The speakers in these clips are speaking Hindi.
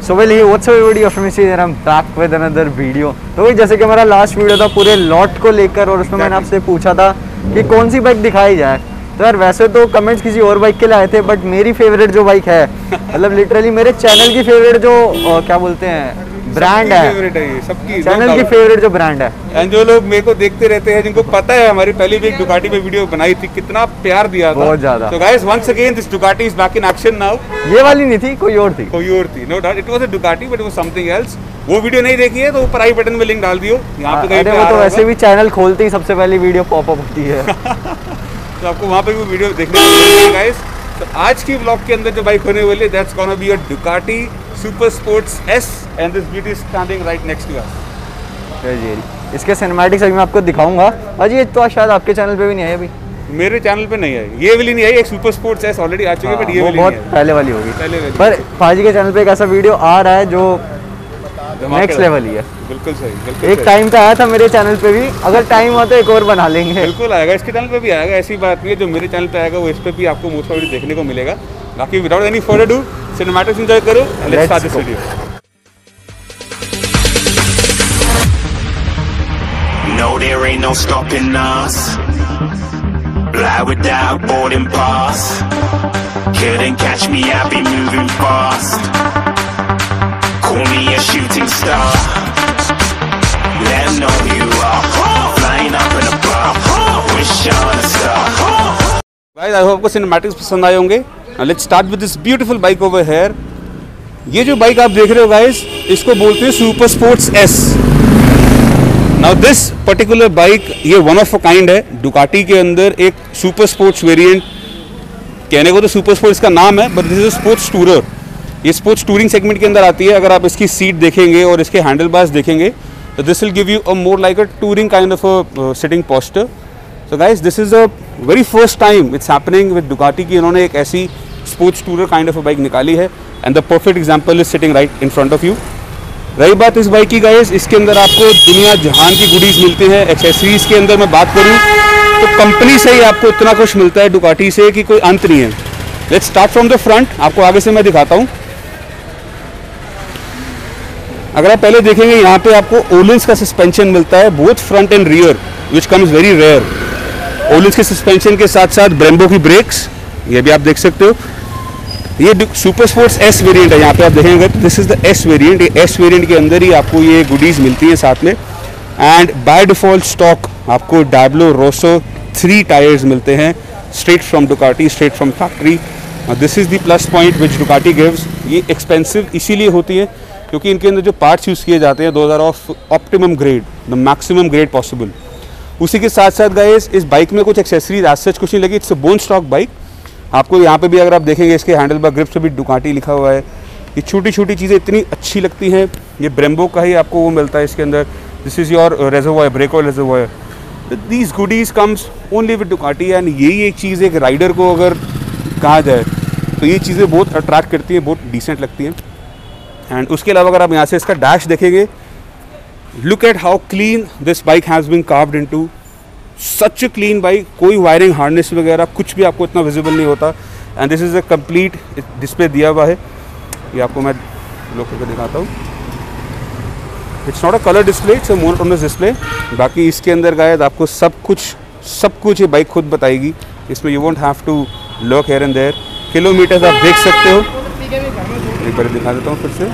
So well hi what's up everybody of me see and I'm back with another video. तो वही जैसे कि हमारा लास्ट वीडियो था पूरे लॉट को लेकर और उसमें मैंने आपसे पूछा था कि कौन सी बाइक दिखाई जाए। तो यार वैसे तो कमेंट्स किसी और बाइक के लिए आए थे, बट मेरी फेवरेट जो बाइक है मतलब लिटरली मेरे चैनल की फेवरेट जो क्या बोलते हैं ब्रांड है, फेवरेट है ये सबकी, चैनल की फेवरेट जो ब्रांड है। एंड जो लोग मेरे को देखते रहते हैं, जिनको पता है हमारी पहली भी एक डुकाटी पे वीडियो बनाई थी, कितना प्यार दिया था, बहुत ज्यादा। तो guys once again this Ducati is back in action now. ये वाली नहीं थी, कोई और थी, no doubt it was a Ducati but it was something else. वो वीडियो नहीं देखी है तो ऊपर आई बटन में लिंक डाल दियो, यहाँ पे कहीं पे। वो तो वैसे भी चैनल खोलते ही सबसे पहली वीडियो पॉपअप होती है तो आपको वहाँ पे भी वीडियो देखने को मिलेगी गाइस। तो आज की व्लॉग के अंदर जो बाइक होने वाली है that's gonna be a Ducati super sports S and this beauty is standing right next to us. इसके सिनेमैटिक्स अभी मैं आपको दिखाऊंगा। अजी ये तो शायद आपके चैनल पे भी नहीं है अभी। मेरे चैनल पे नहीं है, ये वाली नहीं आई। एक सुपर स्पोर्ट्स एस ऑलरेडी आ चुकी है, बट ये वाली बहुत नहीं है। पहले वाली होगी पहले वाली। पर पाजी के चैनल पे एक ऐसा वीडियो आ रहा है जो नेक्स्ट लेवल ही है। बिल्कुल सही, बिल्कुल एक टाइम पे आया था मेरे चैनल पे भी, अगर टाइम हो तो एक और बना लेंगे। बिल्कुल आएगा, इसके चैनल पे भी आएगा, ऐसी बात नहीं है। जो मेरे चैनल पे आएगा वो इस पे भी आपको मोस्ट ऑफ देखने को मिलेगा। बाकी without any further do cinematics enjoy करो, let's start this video. No, there ain't no stopping us. Fly without boarding pass. Couldn't catch me, I'll be moving fast. Call me a shooting star. Let 'em know who you are. Flying up in a bar. Wish on a star. Guys, I hope आपको सिनेमैटिक्स पसंद आए होंगे। Now let's start with this beautiful bike over here. ये जो बाइक आप देख रहे हो गाइस, इसको बोलते हैं super sports S. Now this particular bike ये वन ऑफ अ काइंड है। डुकाटी के अंदर एक सुपर स्पोर्ट्स वेरिएंट, कहने को तो सुपर स्पोर्ट्स का नाम है, but this is a sports tourer. ये स्पोर्ट्स टूरिंग सेगमेंट के अंदर आती है। अगर आप इसकी सीट देखेंगे और इसके हैंडल बार्स देखेंगे तो this will give you a more like a touring kind of a sitting posture. So guys this is a very first time it's happening with Ducati की इन्होंने एक ऐसी sports tourer kind of a bike निकाली है, and the perfect example is sitting right in front of you. रही बात इस बाइक की गाइस, इसके अंदर आपको दुनिया जहान की गुडीज मिलती हैं। एक्सेसरीज के अंदर मैं बात करूं तो कंपनी से ही आपको इतना कुछ मिलता है डुकाटी से कि कोई अंत नहीं है। Let's start from the front, आपको आगे से मैं दिखाता हूं। अगर आप पहले देखेंगे यहाँ पे आपको ओलिंस का सस्पेंशन मिलता है, both front and rear, which comes very rare. Ohlins के सस्पेंशन के साथ साथ ब्रेम्बो की ब्रेक्स, ये भी आप देख सकते हो। ये सुपर स्पोर्ट्स एस वेरिएंट है, यहाँ पे आप देखेंगे this is the S variant. ये एस वेरिएंट के अंदर ही आपको ये गुडीज मिलती है साथ में, एंड बाय डिफॉल्ट स्टॉक आपको डाब्लो रोसो 3 टायर्स मिलते हैं straight from Ducati, straight from factory. This is the plus point which Ducati gives. ये एक्सपेंसिव इसीलिए होती है क्योंकि इनके अंदर जो पार्ट्स यूज़ किए जाते हैं those are of optimum grade, the maximum grade possible. उसी के साथ साथ गाइस इस बाइक में कुछ एक्सेसरीज एज सच कुछ नहीं लगी, it's a bone stock bike. आपको यहाँ पे भी अगर आप देखेंगे इसके हैंडल बार ग्रिप्स पे भी डुकाटी लिखा हुआ है। ये छोटी छोटी चीज़ें इतनी अच्छी लगती हैं। ये ब्रेम्बो का ही आपको वो मिलता है इसके अंदर, this is your reservoir, brake oil reservoir. These goodies comes only with Ducati, and यही एक चीज़ एक राइडर को अगर कहा जाए तो ये चीज़ें बहुत अट्रैक्ट करती हैं, बहुत डिसेंट लगती हैं। एंड उसके अलावा अगर आप यहाँ से इसका डैश देखेंगे, look at how clean this bike has been carved into. Such clean bike, कोई वायरिंग हार्नेस वगैरह कुछ भी आपको इतना विजिबल नहीं होता। And this is a complete display दिया हुआ है, ये आपको मैं लोग करके दिखाता हूँ। It's not a colour display, it's a monotonous display. बाकी इसके अंदर गायद आपको सब कुछ ये बाइक खुद बताएगी। इसमें you won't have to look here and there. Kilometres आप देख सकते हो, एक बार दिखा देता हूँ फिर से।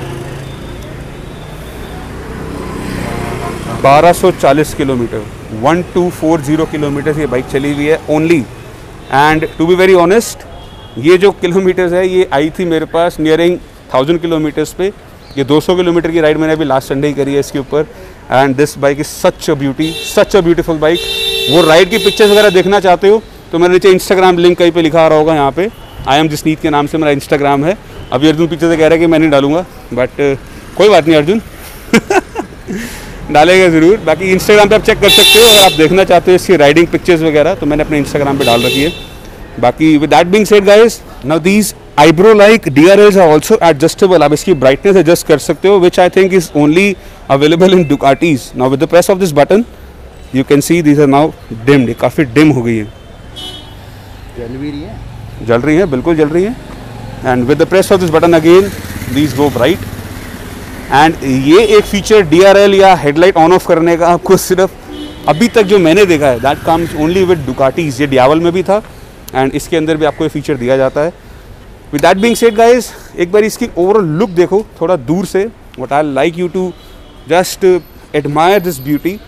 1240 किलोमीटर, 1240 किलोमीटर ये बाइक चली हुई है only. And to be very honest, ये जो किलोमीटर्स है ये आई थी मेरे पास नियरिंग 1000 किलोमीटर्स पे। ये 200 किलोमीटर की राइड मैंने अभी लास्ट संडे ही करी है इसके ऊपर। And this bike is such a beauty, such a beautiful bike. वो राइड की पिक्चर्स वगैरह देखना चाहते हो तो मेरे नीचे इंस्टाग्राम लिंक कहीं पे लिखा आ रहा होगा, यहाँ पे आई एम जसनीत के नाम से मेरा इंस्टाग्राम है। अभी अर्जुन पीछे से कह रहा है कि मैं नहीं डालूंगा, बट कोई बात नहीं अर्जुन डालेगा ज़रूर। बाकी इंस्टाग्राम पे आप चेक कर सकते हो, अगर आप देखना चाहते हो इसकी राइडिंग पिक्चर्स वगैरह तो मैंने अपने इंस्टाग्राम पे डाल रखी है। बाकी with that being said guys, now these eyebrow like DRLs are also adjustable. आप इसकी ब्राइटनेस एडजस्ट कर सकते हो, which I think is only available in Ducatis. Now with the press of this button you can see these are now dimmed, काफ़ी डिम हो गई है। जल भी रही है, जल रही है, बिल्कुल जल रही है। And with the press of this button again these go bright. And ये एक फीचर DRL या हेडलाइट ऑन ऑफ करने का आपको सिर्फ अभी तक जो मैंने देखा है that comes only with Ducatis. ये डियावल में भी था एंड इसके अंदर भी आपको ये फीचर दिया जाता है। With that being said guys, एक बार इसकी ओवरऑल लुक देखो थोड़ा दूर से। What I like you to just admire this beauty.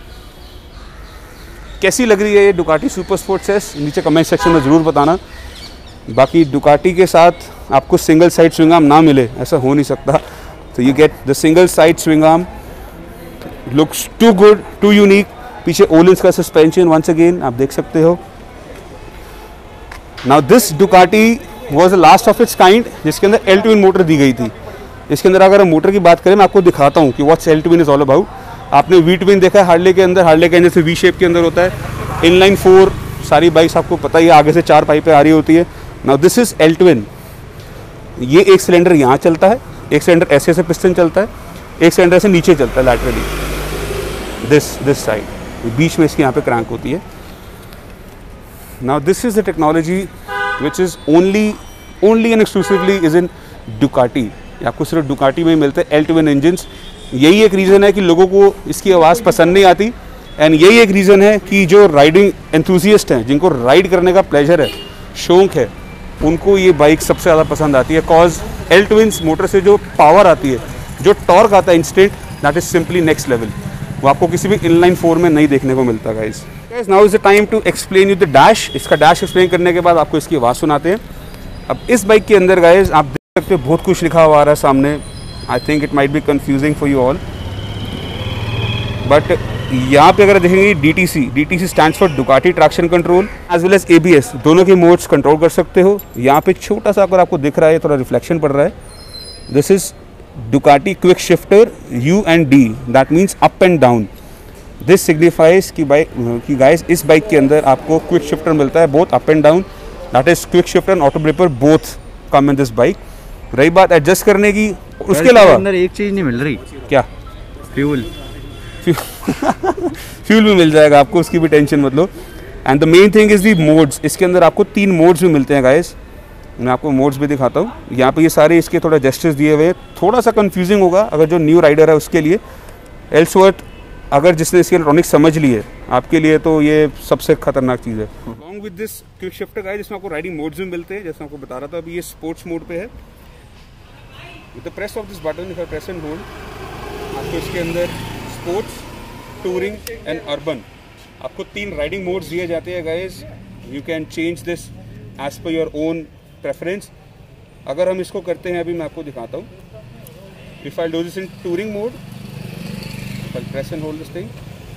कैसी लग रही है ये डुकाटी सुपर स्पोर्ट्स एस, नीचे कमेंट सेक्शन में ज़रूर बताना। बाकी डुकाटी के साथ आपको सिंगल साइड स्विंग आर्म ना मिले ऐसा हो नहीं सकता, तो you get the single side swing arm, looks too good, too unique. पीछे ओलिंस का सस्पेंशन वंस अगेन आप देख सकते हो। Now this Ducati was the last of its kind जिसके अंदर एल ट्विन मोटर दी गई थी। इसके अंदर अगर हम मोटर की बात करें मैं आपको दिखाता हूँ कि what's L twin is all about. आपने वी ट्विन देखा है हार्ले के अंदर, हार्ले के जैसे वी शेप के अंदर होता है। इनलाइन 4 सारी बाइक्स आपको पता ही है, आगे से 4 पाइपें आ रही होती है। Now this is L twin. ये एक सिलेंडर यहाँ चलता है, एक सिलेंडर ऐसे से पिस्टन चलता है, एक सिलेंडर से नीचे चलता है लैटरली दिस साइड, बीच में इसके यहाँ पे क्रैंक होती है। Now this is the technology which is only and exclusively is in Ducati. आपको सिर्फ डुकाटी में ही मिलते हैं एल ट्विन इंजन्स। यही एक रीज़न है कि लोगों को इसकी आवाज़ पसंद नहीं आती एंड यही एक रीज़न है कि जो राइडिंग एंथुजियस्ट हैं, जिनको राइड करने का प्लेजर है, शौक है, उनको ये बाइक सबसे ज़्यादा पसंद आती है। कॉज एल ट्विन्स मोटर से जो पावर आती है, जो टॉर्क आता है instant, that is simply next level. वो आपको किसी भी इनलाइन 4 में नहीं देखने को मिलता guys. Now is the time to explain you the dash. इसका डैश एक्सप्लेन करने के बाद आपको इसकी आवाज़ सुनाते हैं। अब इस बाइक के अंदर गाइस आप देख सकते हो बहुत कुछ लिखा हुआ आ रहा है सामने। I think it might be confusing for you all, but यहाँ पे अगर देखेंगे DTC stands for Ducati traction control as well as ABS, दोनों के मोड्स कंट्रोल कर सकते हो। यहाँ पे छोटा सा अगर आपको दिख रहा है, थोड़ा रिफ्लेक्शन पड़ रहा है, this is Ducati quick shifter U and D, that means up and down. This signifies कि गाइस इस बाइक के अंदर आपको क्विक शिफ्टर मिलता है both up and down, that is quick shifter and auto breaker both come in this bike. रही बात एडजस्ट करने की, उसके अलावा अंदर एक चीज़ नहीं मिल रही, क्या? फ्यूल फ्यूल भी मिल जाएगा आपको, उसकी भी टेंशन मत लो। And the main thing is the modes. इसके अंदर आपको 3 मोड्स भी मिलते हैं गाइस। मैं आपको मोड्स भी दिखाता हूँ। यहाँ पे ये सारे इसके थोड़ा जेस्चर्स दिए हुए, थोड़ा सा कंफ्यूजिंग होगा अगर जो न्यू राइडर है उसके लिए। एल्सवर्थ अगर जिसने इसके इलेक्ट्रॉनिक्स समझ ली है, आपके लिए तो ये सबसे खतरनाक चीज़ है। Along with this quick shifter guys, जिसमें आपको राइडिंग मोड्स भी मिलते हैं, जैसे आपको बता रहा था अभी ये स्पोर्ट्स मोड पे है। With the press of this button, if I press and hold, आपको इसके अंदर स्पोर्ट्स, टूरिंग एंड अर्बन, आपको 3 राइडिंग मोड्स दिए जाते हैं guys. You can change this as per your own preference. अगर हम इसको करते हैं, अभी मैं आपको दिखाता हूँ। If I do this in touring mode, press and hold this thing,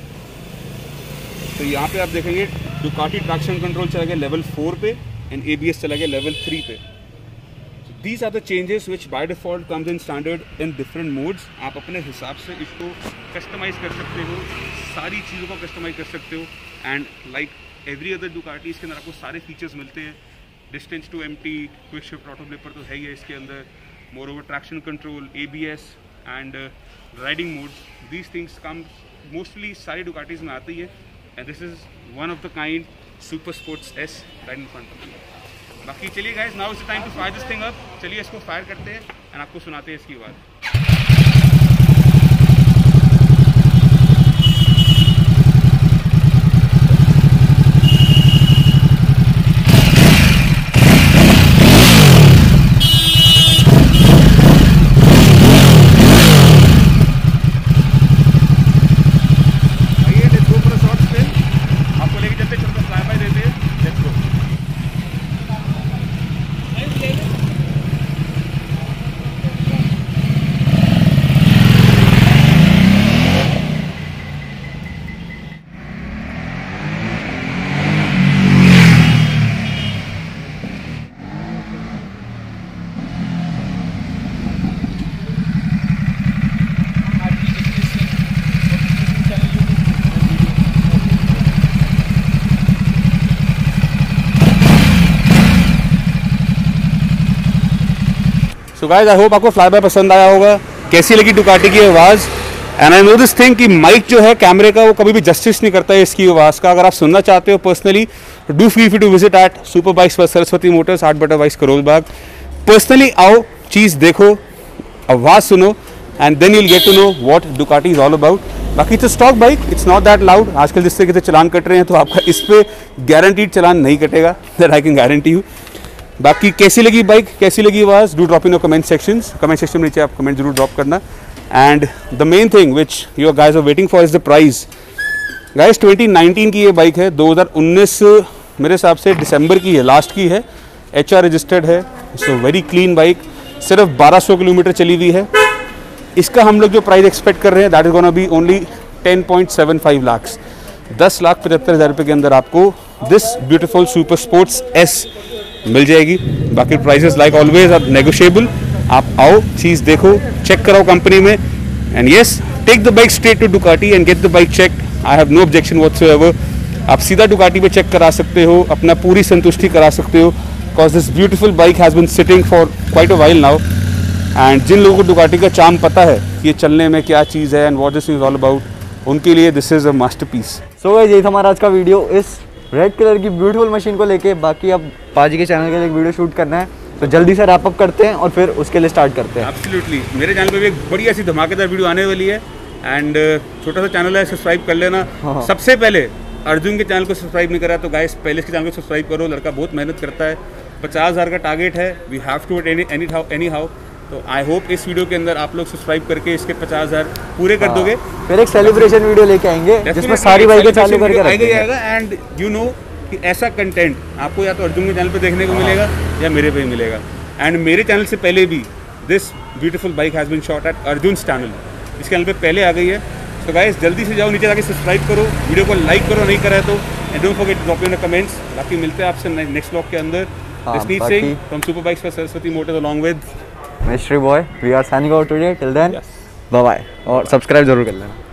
तो यहाँ पे आप देखेंगे डुकाटी ट्रैक्शन कंट्रोल चला गया लेवल 4 पे एंड ABS चला गया लेवल 3 पे। These are the changes which by default comes in standard in different modes. आप अपने हिसाब से इसको कस्टमाइज कर सकते हो, सारी चीज़ों को कस्टमाइज कर सकते हो। And like every other Ducati, इसके अंदर आपको सारे फीचर्स मिलते हैं। Distance to empty, quick shift auto breaker तो है ही है इसके अंदर, moreover traction control, ABS and riding modes. These things come mostly सारी डुकाटीज में आती है and this is one of the kind super sports S ride in front of you. बाकी चलिए guys, now is the time to fire this thing up. चलिए इसको फायर करते हैं एंड आपको सुनाते हैं इसकी आवाज़। आइए let's go for a short spin. आपको लेके चलते छोटा फ्लाई बाय देते हैं। Let's go. So guys, I hope आपको फ्लाई बाय पसंद आया होगा। कैसी लगी डुकाटी की आवाज़? And I know this thing कि माइक जो है कैमरे का, वो कभी भी जस्टिस नहीं करता है इसकी आवाज़ का। अगर आप सुनना चाहते हो personally, do feel free to visit at super bikes पर सरस्वती मोटर्स 8/22 करोल बाग। पर्सनली आओ, चीज़ देखो, आवाज़ सुनो, and then you'll get to know what Ducati is all about. बाकी it's a stock bike, it's not that loud. आजकल जिस तरीके से चलान कट रहे हैं तो आपका इस पे guaranteed चलान नहीं कटेगा, that I can guarantee you. बाकी कैसी लगी बाइक, कैसी लगी आवाज़, do drop in comment section में नीचे आप कमेंट जरूर ड्रॉप करना. And the main thing which your guys are waiting for is the price. Guys 2019 की ये बाइक है, 2019 मेरे हिसाब से दिसंबर की है, लास्ट की है, HR रजिस्टर्ड है, सो वेरी क्लीन बाइक. सिर्फ 1200 किलोमीटर चली हुई है. इसका हम लोग जो प्राइस एक्सपेक्ट कर रहे हैं that is gonna be only 10.75 lakh, 10,75,000 रुपये के अंदर आपको this beautiful super sports S मिल जाएगी. बाकी prices like always are negotiable. आप आओ, चीज़ देखो, चेक कराओ कंपनी में, and yes take the bike straight to Ducati and get the bike check. I have no objection whatsoever. आप सीधा डुकाटी पे चेक करा सकते हो, अपना पूरी संतुष्टि करा सकते हो, because this beautiful bike has been sitting for quite a while now. And जिन लोगों को डुकाटी का चार्म पता है कि ये चलने में क्या चीज़ है and what this is all about, उनके लिए this is a masterpiece. So guys यही था हमारा आज का वीडियो इस रेड कलर की ब्यूटीफुल मशीन को लेके. बाकी अब पाजी के चैनल के लिए एक वीडियो शूट करना है, तो जल्दी से रैप अप करते हैं और फिर उसके लिए स्टार्ट करते हैं. एब्सोल्युटली, मेरे चैनल पे भी एक बढ़िया सी धमाकेदार वीडियो आने वाली है. एंड छोटा सा चैनल है, सब्सक्राइब कर लेना. सबसे पहले अर्जुन के चैनल को सब्सक्राइब नहीं करा तो गाइस पहले इसके चैनल को सब्सक्राइब करो. लड़का बहुत मेहनत करता है. 50,000 का टारगेट है, we have to anyhow. तो आई होप इस वीडियो के अंदर आप लोग सब्सक्राइब करके इसके 50,000 पूरे कर दोगे. फिर एक सेलिब्रेशन वीडियो लेके आएंगे जिसमें सारी बाइकें चालू करके रखेंगे. एंड यू नो कि ऐसा कंटेंट आपको या तो अर्जुन के चैनल पे देखने को मिलेगा या मेरे पे मिलेगा. एंड मेरे चैनल से पहले भी this beautiful bike has been shot at Arjun's channel, इस चैनल पे पहले आ गई है. तो गाइस जल्दी से जाओ नीचे जाके सब्सक्राइब करो, वीडियो को लाइक करो नहीं करा है तो, and don't forget to drop in the comments. बाकी मिलते हैं आपसे नेक्स्ट व्लॉग के अंदर. Jasneet Singh from super bikes for Saraswati motors along with mystery boy. We are signing out today. Till then bye bye, और सब्सक्राइब जरूर कर लेना.